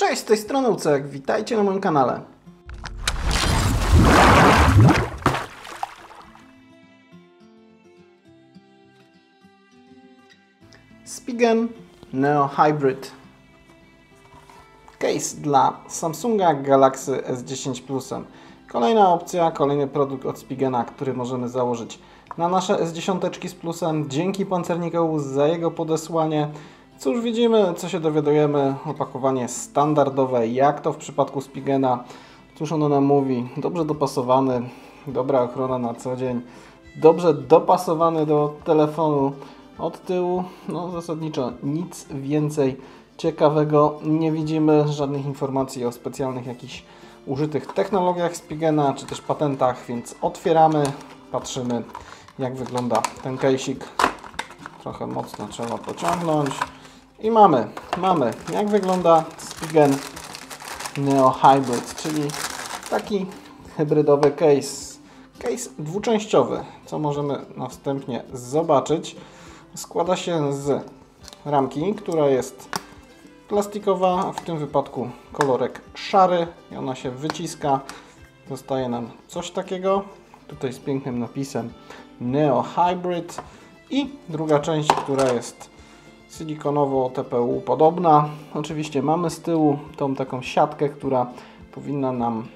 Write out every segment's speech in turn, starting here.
Cześć, z tej strony Ucek, witajcie na moim kanale. Spigen Neo Hybrid. Case dla Samsunga Galaxy S10 Plus. Kolejna opcja, kolejny produkt od Spigena, który możemy założyć na nasze S10 z Plusem. Dzięki pancernikowi za jego podesłanie. Cóż, widzimy, co się dowiadujemy. Opakowanie standardowe, jak to w przypadku Spigena. Cóż ono nam mówi? Dobrze dopasowany, dobra ochrona na co dzień, dobrze dopasowany do telefonu. Od tyłu, no zasadniczo nic więcej ciekawego nie widzimy. Żadnych informacji o specjalnych jakichś użytych technologiach Spigena, czy też patentach, więc otwieramy, patrzymy, jak wygląda ten case'ik. Trochę mocno trzeba pociągnąć. I mamy, jak wygląda Spigen Neo Hybrid, czyli taki hybrydowy case. Case dwuczęściowy, co możemy na wstępie zobaczyć. Składa się z ramki, która jest plastikowa, w tym wypadku kolorek szary i ona się wyciska. Zostaje nam coś takiego, tutaj z pięknym napisem Neo Hybrid i druga część, która jest silikonowo TPU podobna. Oczywiście mamy z tyłu tą taką siatkę, która powinna nam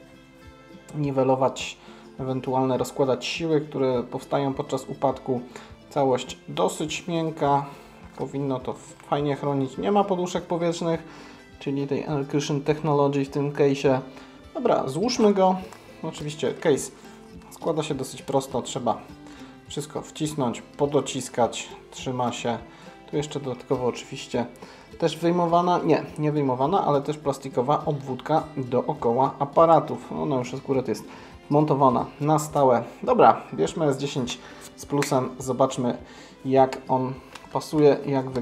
niwelować, ewentualnie rozkładać siły, które powstają podczas upadku. Całość dosyć miękka, powinno to fajnie chronić. Nie ma poduszek powietrznych, czyli tej Air Cushion Technology w tym case'ie. Dobra, złóżmy go. Oczywiście case składa się dosyć prosto, trzeba wszystko wcisnąć, podociskać, trzyma się. Tu jeszcze dodatkowo oczywiście też wyjmowana, nie wyjmowana, ale też plastikowa obwódka dookoła aparatów. Ona już akurat jest montowana na stałe. Dobra, bierzmy S10 z Plusem, zobaczmy, jak on pasuje,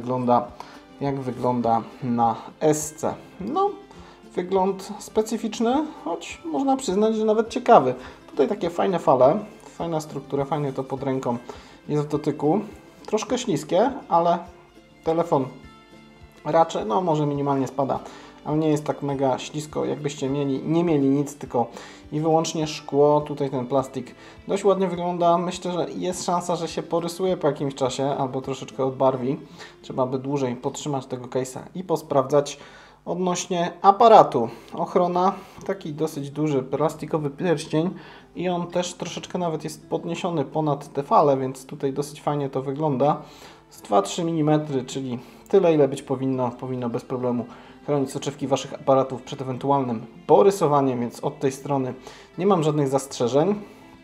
jak wygląda na SC. No, wygląd specyficzny, choć można przyznać, że nawet ciekawy. Tutaj takie fajne fale, fajna struktura, fajnie to pod ręką jest w dotyku. Troszkę śliskie, ale telefon raczej, no może minimalnie spada, ale nie jest tak mega ślisko, jakbyście nie mieli nic, tylko i wyłącznie szkło. Tutaj ten plastik dość ładnie wygląda. Myślę, że jest szansa, że się porysuje po jakimś czasie albo troszeczkę odbarwi. Trzeba by dłużej podtrzymać tego case'a i posprawdzać. Odnośnie aparatu, ochrona, taki dosyć duży plastikowy pierścień i on też troszeczkę nawet jest podniesiony ponad te fale, więc tutaj dosyć fajnie to wygląda. Z 2-3 mm, czyli tyle, ile być powinno bez problemu chronić soczewki Waszych aparatów przed ewentualnym porysowaniem, więc od tej strony nie mam żadnych zastrzeżeń.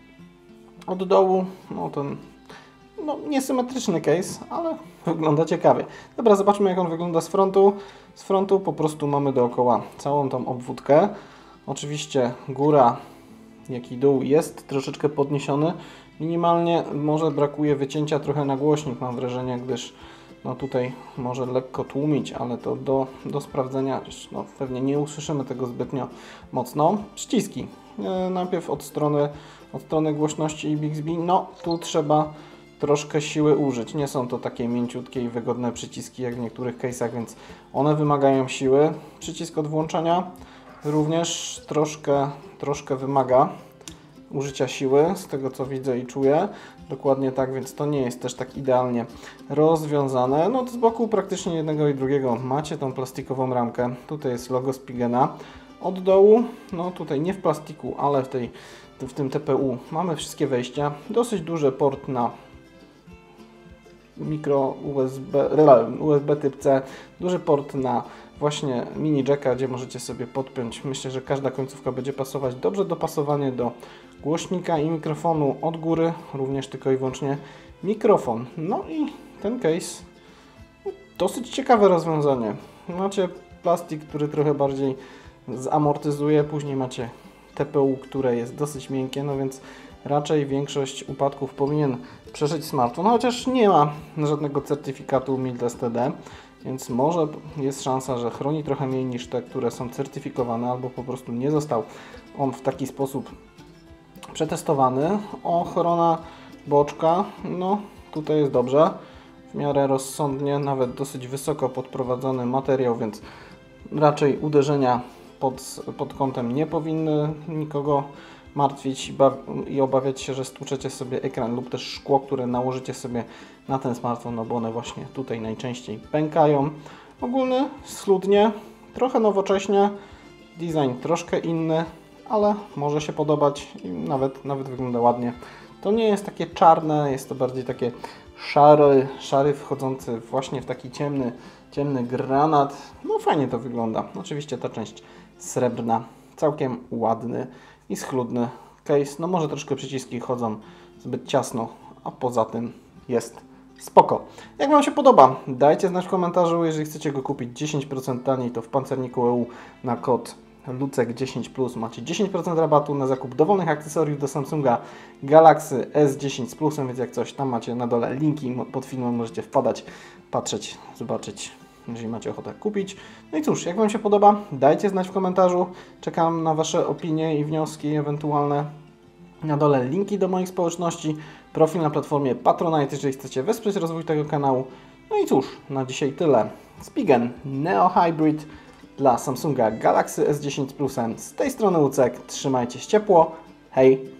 Od dołu, no ten niesymetryczny case, ale wygląda ciekawie. Dobra, zobaczmy, jak on wygląda z frontu. Z frontu po prostu mamy dookoła całą tą obwódkę. Oczywiście góra, jak i dół jest troszeczkę podniesiony. Minimalnie może brakuje wycięcia trochę na głośnik, mam wrażenie, gdyż no tutaj może lekko tłumić, ale to do sprawdzenia, no pewnie nie usłyszymy tego zbytnio mocno. Przyciski. Najpierw od strony głośności i Bixby, no tu trzeba troszkę siły użyć. Nie są to takie mięciutkie i wygodne przyciski jak w niektórych case'ach, więc one wymagają siły. Przycisk od włączania również troszkę wymaga użycia siły, z tego co widzę i czuję. Dokładnie tak, więc to nie jest też tak idealnie rozwiązane. No z boku praktycznie jednego i drugiego macie tą plastikową ramkę. Tutaj jest logo Spigena. Od dołu, no tutaj nie w plastiku, ale w tym TPU mamy wszystkie wejścia. Dosyć duży port na mikro USB typ C, duży port na właśnie mini jacka, gdzie możecie sobie podpiąć. Myślę, że każda końcówka będzie pasować. Dobrze dopasowanie do głośnika i mikrofonu od góry, również tylko i wyłącznie mikrofon. No i ten case, dosyć ciekawe rozwiązanie. Macie plastik, który trochę bardziej zamortyzuje, później macie TPU, które jest dosyć miękkie, no więc raczej większość upadków powinien przeżyć smartfon, chociaż nie ma żadnego certyfikatu MILT STD, więc może jest szansa, że chroni trochę mniej niż te, które są certyfikowane, albo po prostu nie został on w taki sposób przetestowany. Ochrona boczka, no tutaj jest dobrze, w miarę rozsądnie, nawet dosyć wysoko podprowadzony materiał, więc raczej uderzenia pod kątem nie powinny nikogo martwić i obawiać się, że stłuczecie sobie ekran lub też szkło, które nałożycie sobie na ten smartfon, no bo one właśnie tutaj najczęściej pękają. Ogólny, schludnie, trochę nowocześnie, design troszkę inny, ale może się podobać i nawet wygląda ładnie. To nie jest takie czarne, jest to bardziej takie szary wchodzący właśnie w taki ciemny granat. No fajnie to wygląda. Oczywiście ta część srebrna, całkiem ładny i schludny case. No może troszkę przyciski chodzą zbyt ciasno, a poza tym jest spoko. Jak Wam się podoba? Dajcie znać w komentarzu. Jeżeli chcecie go kupić 10% taniej, to w pancerniku EU na kod Lucek10+ macie 10% rabatu na zakup dowolnych akcesoriów do Samsunga Galaxy S10 z Plusem, więc jak coś, tam macie na dole linki pod filmem, możecie wpadać, patrzeć, zobaczyć, jeżeli macie ochotę kupić. No i cóż, jak Wam się podoba, dajcie znać w komentarzu. Czekam na Wasze opinie i wnioski ewentualne. Na dole linki do moich społeczności, profil na platformie Patronite, jeżeli chcecie wesprzeć rozwój tego kanału. No i cóż, na dzisiaj tyle. Spigen Neo Hybrid dla Samsunga Galaxy S10 Plus. Z tej strony Lucek, trzymajcie się ciepło, hej!